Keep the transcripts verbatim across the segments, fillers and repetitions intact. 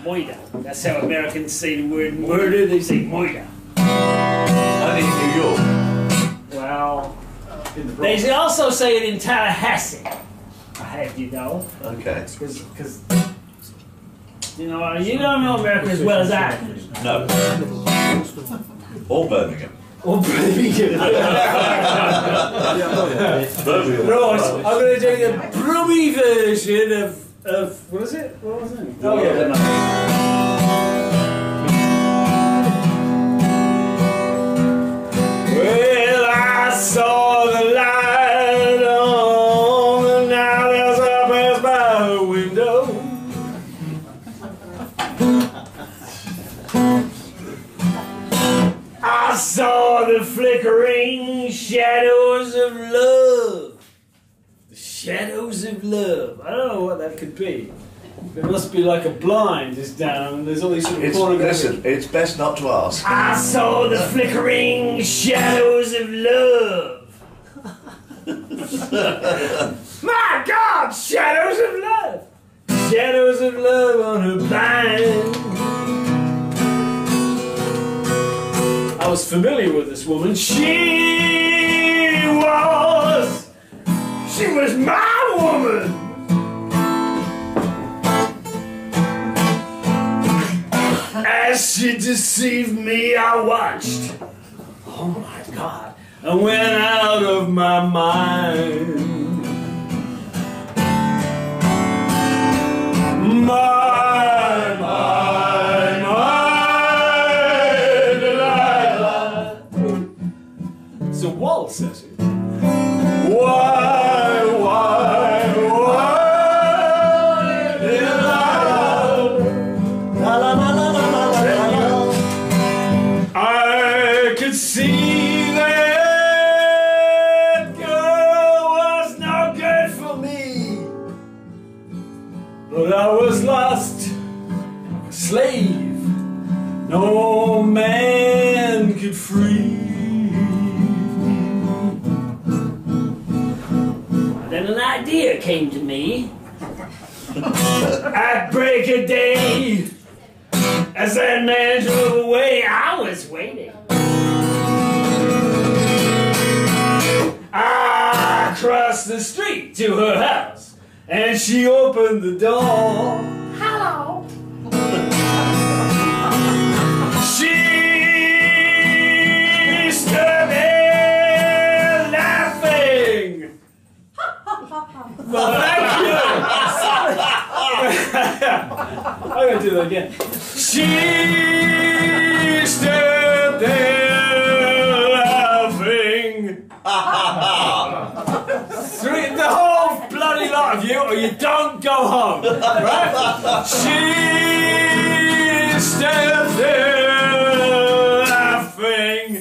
Moida. That's how Americans say the word murder, they say moida. Only in New York. Well, they also say it in Tallahassee. I have you know. Okay. Because, you know, you don't know America as well as I do. No. Or Birmingham. Or Birmingham. Birmingham. Right, I'm going to do the Brummy version of, of, what is it? What was it? Oh, yeah. Well, I saw the light on the night as I passed by the window. I saw the flickering shadows of love. The shadows of love. I don't know what that could be. There must be like a blind just down and there's all these sort of It's, listen, it's best not to ask. I saw the flickering shadows of love. My God, shadows of love. Shadows of love on her blind. I was familiar with this woman. She was, she was my woman. As she deceived me, I watched. Oh my God, I went out of my mind. My, my, my Delilah. It's a waltz, actually. Why, why, why, Delilah? La la la la la la la. I could see that girl was no good for me, but I was lost, a slave, no man could free. Then an idea came to me. At break of day, as that man drove away, I was waiting. I crossed the street to her house, and she opened the door. Hello. She stood there laughing. Well, thank you. I'm gonna do that again. She stood there laughing. Three, the whole bloody lot of you, or you don't go home, right? She stood there laughing.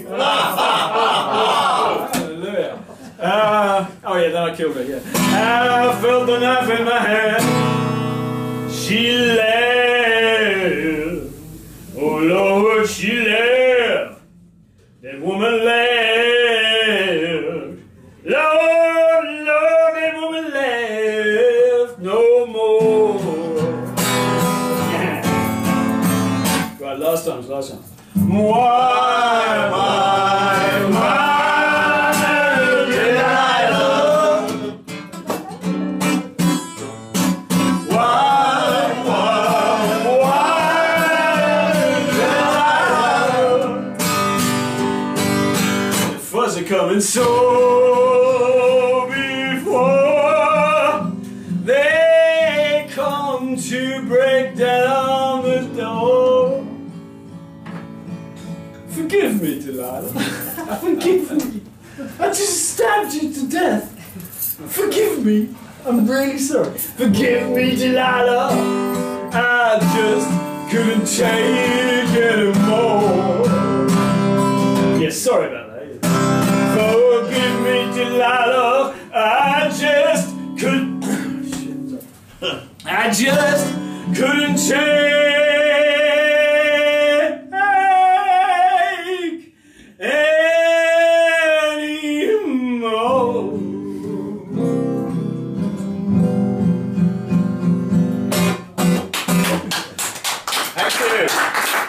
Hallelujah. Uh, oh yeah, then I killed her. Yeah. I felt the knife in my hand. She laughed. Oh Lord, she laughed. That woman laughed. Lord, Lord, that woman laughed no more. Yeah. Right, last time, last time. Why, why, why? Coming so before they come to break down the door. Forgive me, Delilah. Forgive me. I just stabbed you to death. Forgive me. I'm really sorry. Forgive me, Delilah. I just couldn't take anymore. Yeah, sorry about that. Forgive me, Delilah, I just couldn't, I just couldn't take anymore. Thank you.